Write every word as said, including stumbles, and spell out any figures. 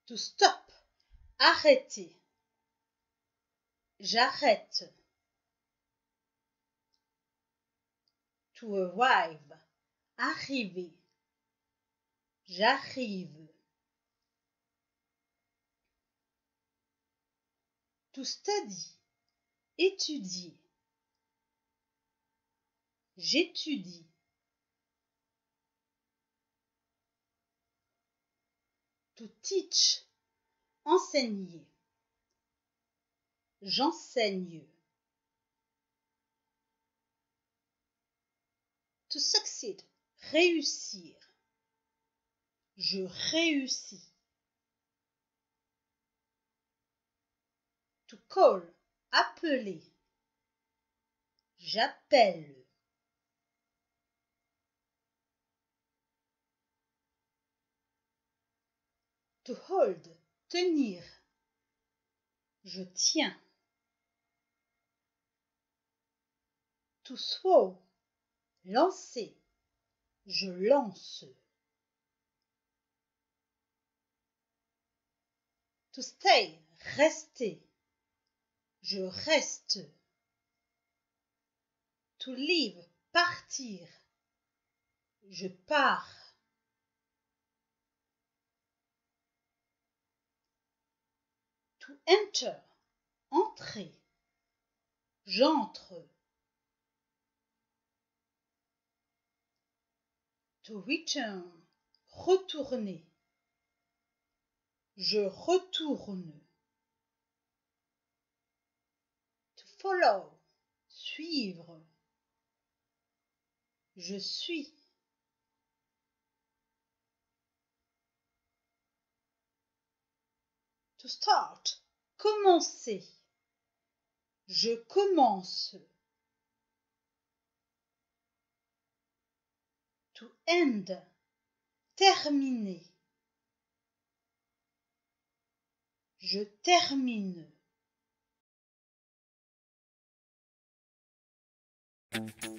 To stop, arrêter. J'arrête. To arrive, arriver. J'arrive. To study, étudier. J'étudie. To teach, enseigner. J'enseigne. To succeed, réussir. Je réussis. To call, appeler. J'appelle. To hold, tenir. Je tiens. To throw, lancer. Je lance. To stay, rester. Je reste. To leave, partir. Je pars. To enter, entrer. J'entre. To return, retourner. Je retourne. To follow, suivre. Je suis. To start, commencer. Je commence. To end, terminer. Je termine.